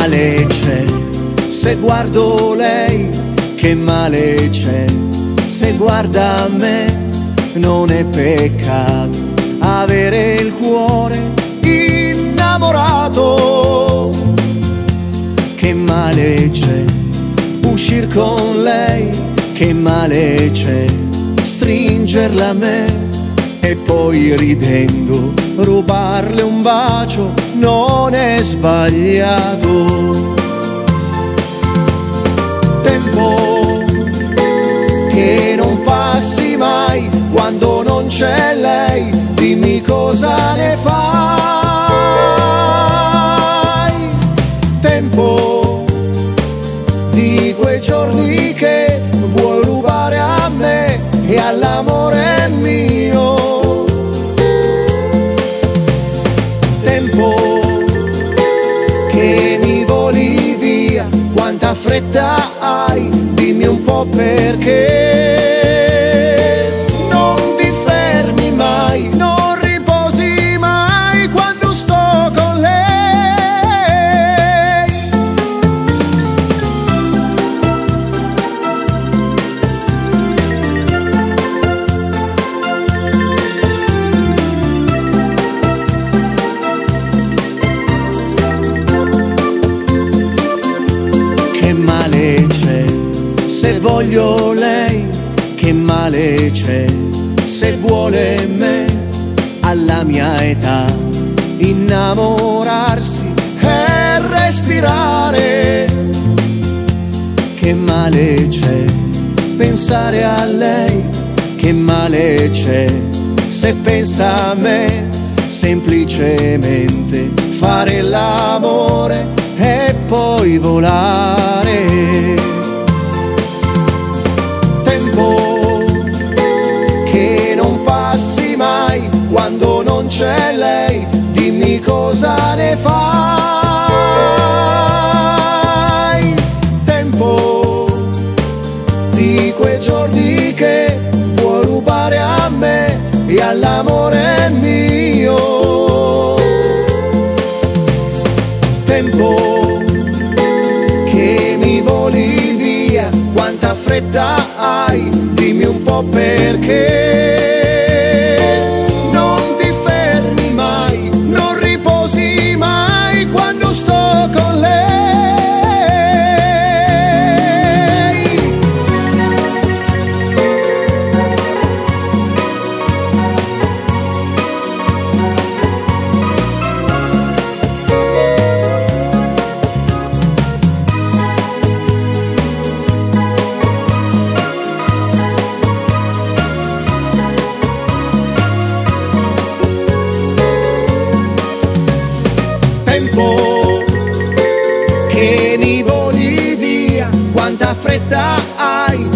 male c'è se guardo lei, che male c'è se guarda me. Non è peccato avere il cuore innamorato. Che male c'è uscir con lei, che male c'è stringerla a me e poi ridendo rubarle un bacio. Non è sbagliato. Tempo che non passi mai, quando non c'è lei, dimmi cosa ne fai. Tempo di quei giorni che vuoi rubare a me e all'amore mio. Tempo che mi voli via, quanta fretta hai, dimmi un po' perché. Non ti fermi mai, non riposi mai quando sto con lei. Che male c'è se voglio lei, che male c'è se vuole me. Alla mia età innamorarsi e respirare. Che male c'è pensare a lei, che male c'è se pensa a me. Semplicemente fare l'amore e poi volare. Tempo che non passi mai, quando non c'è lei, dimmi cosa ne fai. Tempo di quei giorni che vuoi rubare a me e all'amore mio. Tempo che mi voli via, quanta fretta hai, dimmi un po' perché. Non ti fermi mai, non riposi mai quando sto con lei. Tempo che mi voli via, quanta fretta hai,